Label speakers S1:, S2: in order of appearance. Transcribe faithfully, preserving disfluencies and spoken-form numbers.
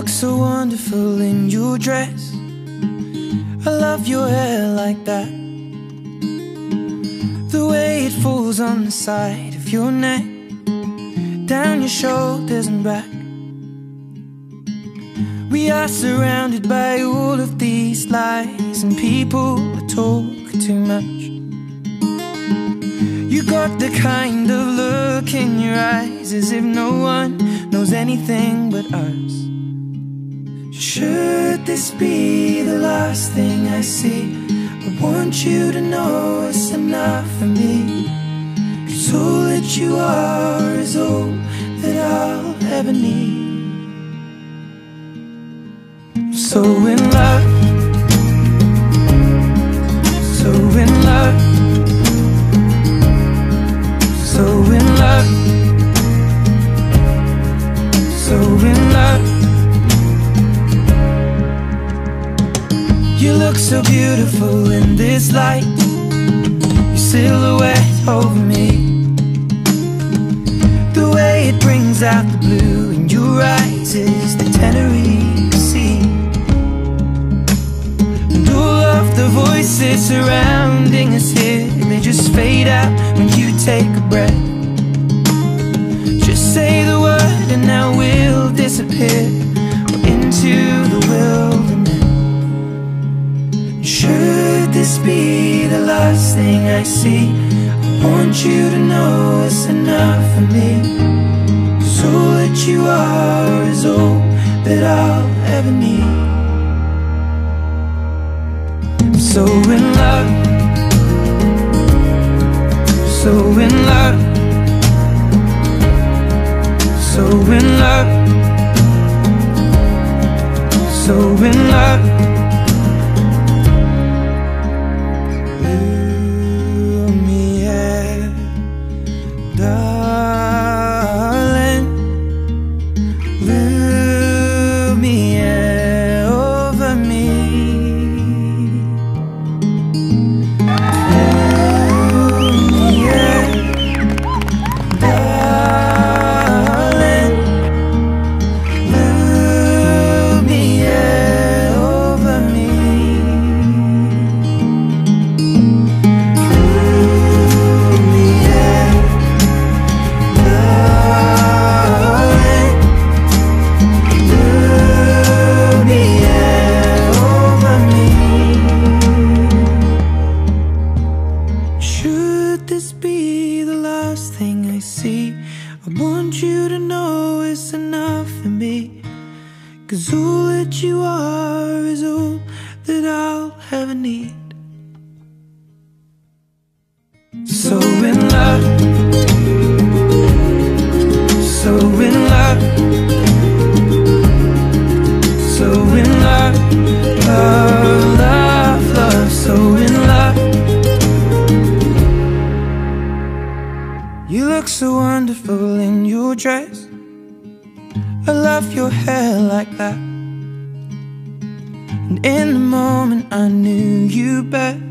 S1: look so wonderful in your dress. I love your hair like that, the way it falls on the side of your neck, down your shoulders and back. We are surrounded by all of these lies, and people that talk too much. You got the kind of look in your eyes as if no one knows anything but us. Should this be the last thing I see, I want you to know it's enough for me. 'Cause all that you are is all that I'll ever need. So in love, so in love, so in love, so in love. You look so beautiful in this light, your silhouette over me, the way it brings out the blue in your eyes is the Tenerife Sea. And all of the voices surrounding us here, they just fade out when you take a breath. Just say the word and now we'll disappear into the wilderness. Should this be the last thing I see, I want you to know it's enough for me. 'Cause all that you are is all that I'll ever need. I'm so in love, so in love, so in love, so in love. And in the moment I knew you better.